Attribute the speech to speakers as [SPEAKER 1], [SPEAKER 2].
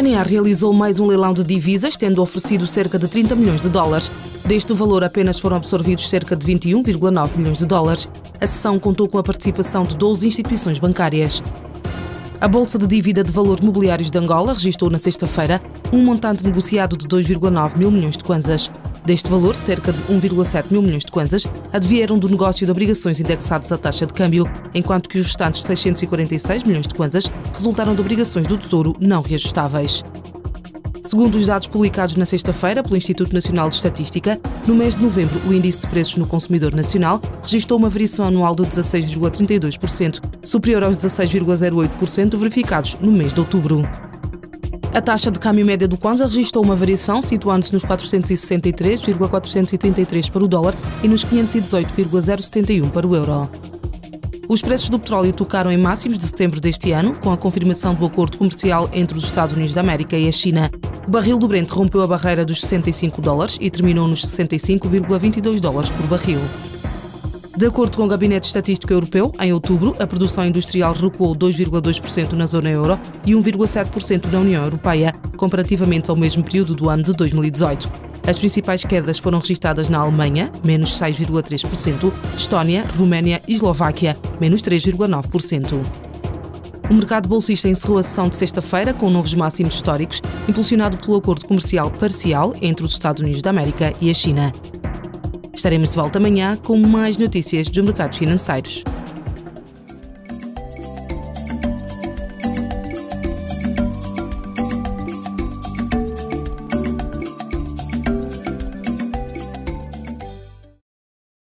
[SPEAKER 1] CNA realizou mais um leilão de divisas, tendo oferecido cerca de 30 milhões de dólares. Deste valor, apenas foram absorvidos cerca de 21,9 milhões de dólares. A sessão contou com a participação de 12 instituições bancárias. A Bolsa de Dívida de Valores Mobiliários de Angola registrou na sexta-feira um montante negociado de 2,9 mil milhões de kwanzas. Deste valor, cerca de 1,7 mil milhões de kwanzas advieram do negócio de obrigações indexadas à taxa de câmbio, enquanto que os restantes 646 milhões de kwanzas resultaram de obrigações do Tesouro não reajustáveis. Segundo os dados publicados na sexta-feira pelo Instituto Nacional de Estatística, no mês de novembro o índice de preços no consumidor nacional registrou uma variação anual de 16,32%, superior aos 16,08% verificados no mês de outubro. A taxa de câmbio média do kwanza registrou uma variação, situando-se nos 463,433 para o dólar e nos 518,071 para o euro. Os preços do petróleo tocaram em máximos de setembro deste ano, com a confirmação do acordo comercial entre os Estados Unidos da América e a China. O barril do Brent rompeu a barreira dos 65 dólares e terminou nos 65,22 dólares por barril. De acordo com o Gabinete Estatístico Europeu, em outubro, a produção industrial recuou 2,2% na zona euro e 1,7% na União Europeia, comparativamente ao mesmo período do ano de 2018. As principais quedas foram registadas na Alemanha, menos 6,3%, Estónia, Roménia e Eslováquia, menos 3,9%. O mercado bolsista encerrou a sessão de sexta-feira com novos máximos históricos, impulsionado pelo acordo comercial parcial entre os Estados Unidos da América e a China. Estaremos de volta amanhã com mais notícias dos mercados financeiros.